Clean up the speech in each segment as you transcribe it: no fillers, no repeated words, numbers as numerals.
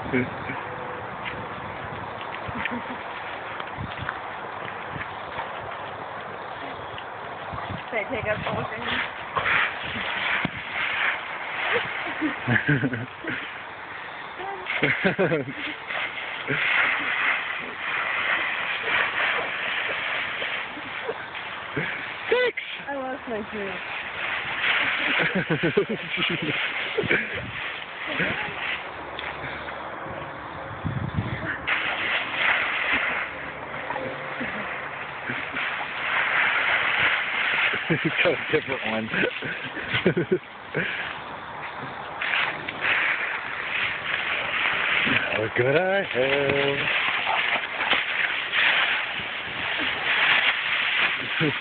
Should I take up both of them? 6! I lost my drink. He's got a different one. How good I have. You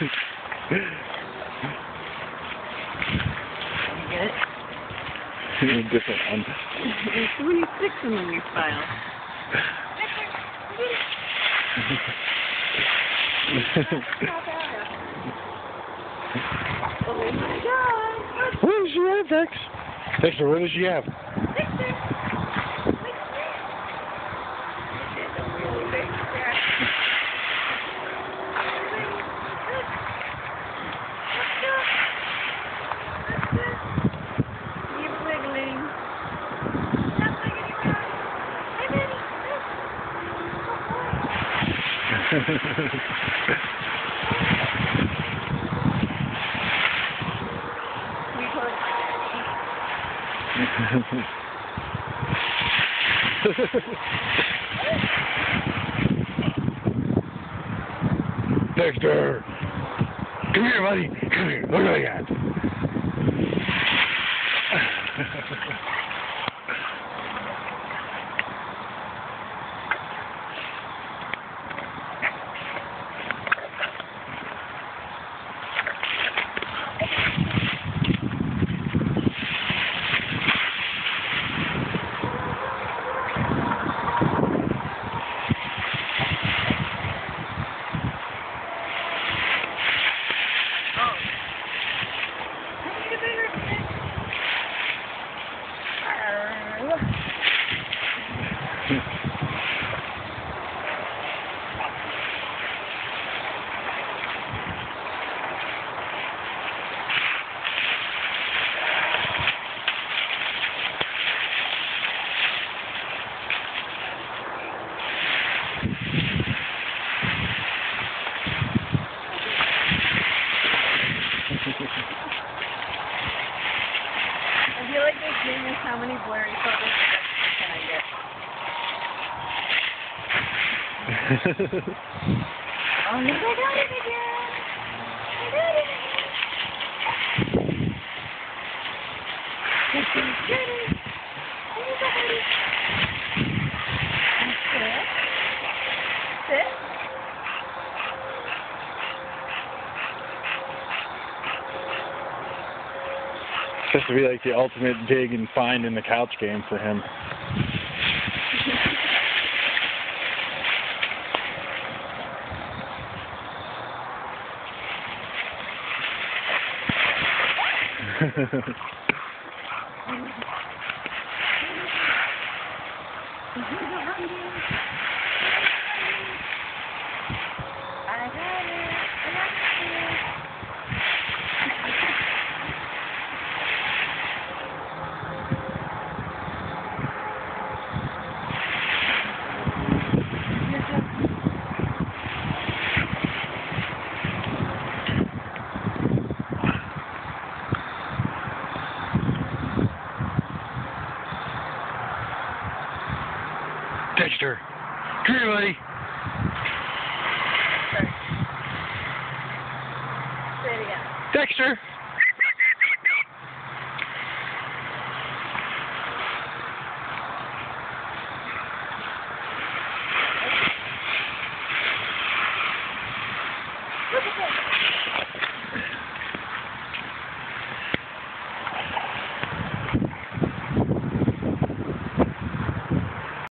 get it? A different one. There's 26 in your file. Oh my God! What does she have, Dex? Dexter, what does she have? Dexter! You're wiggling. Stop wiggling around. Hi, Betty. Dexter! Come here, buddy! Come here! Look what I got! I feel like this game is how many blurry photos can I get? Oh, look, I got it again! I got it! Get it! Get it! Oh, you got it! Sit. Sit. This would be like the ultimate dig and find in the couch game for him. Dexter, come here, buddy. Sorry. Say it again. Dexter.